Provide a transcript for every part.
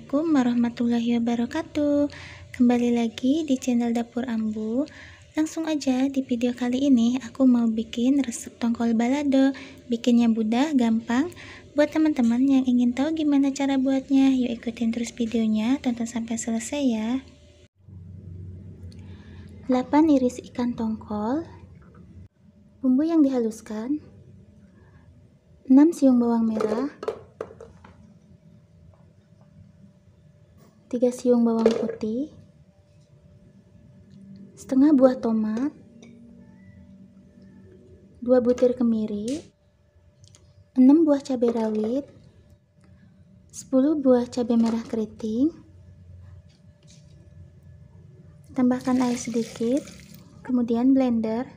Assalamualaikum warahmatullahi wabarakatuh. Kembali lagi di channel Dapur Ambu. Langsung aja di video kali ini aku mau bikin resep tongkol balado. Bikinnya mudah, gampang. Buat teman-teman yang ingin tahu gimana cara buatnya, yuk ikutin terus videonya, tonton sampai selesai ya. 8 iris ikan tongkol. Bumbu yang dihaluskan. 6 siung bawang merah. 3 siung bawang putih, setengah buah tomat, 2 butir kemiri, 6 buah cabai rawit, 10 buah cabai merah keriting. Tambahkan air sedikit, kemudian blender.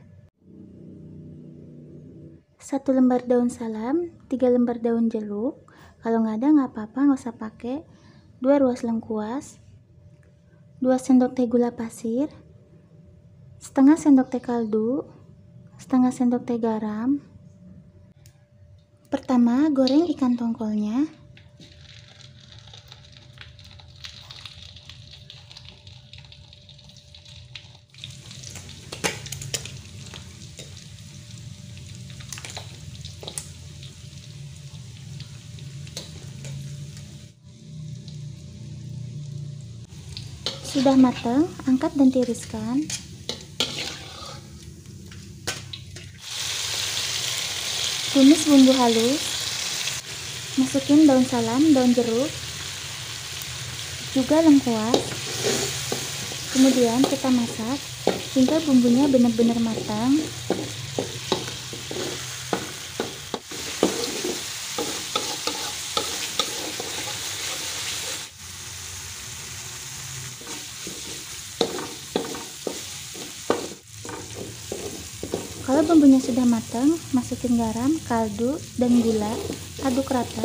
1 lembar daun salam, 3 lembar daun jeruk. Kalau nggak ada nggak apa-apa, nggak usah pakai. 2 ruas lengkuas, 2 sendok teh gula pasir, setengah sendok teh kaldu, setengah sendok teh garam. Pertama, goreng ikan tongkolnya. Sudah matang, angkat dan tiriskan. Tumis bumbu halus. Masukin daun salam, daun jeruk, juga lengkuas. Kemudian kita masak hingga bumbunya benar-benar matang. Kalau bumbunya sudah matang, masukin garam, kaldu, dan gula, aduk rata.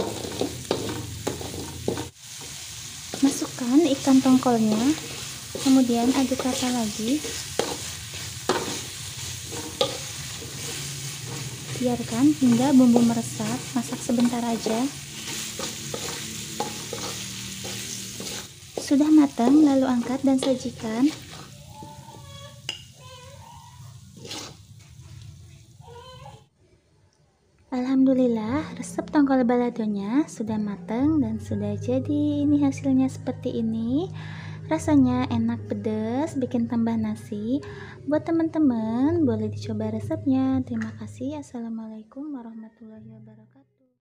Masukkan ikan tongkolnya, kemudian aduk rata lagi. Biarkan hingga bumbu meresap, masak sebentar aja. Sudah matang, lalu angkat dan sajikan. Alhamdulillah, resep tongkol baladonya sudah matang dan sudah jadi. Ini hasilnya seperti ini. Rasanya enak, pedas, bikin tambah nasi. Buat teman-teman boleh dicoba resepnya. Terima kasih. Assalamualaikum warahmatullahi wabarakatuh.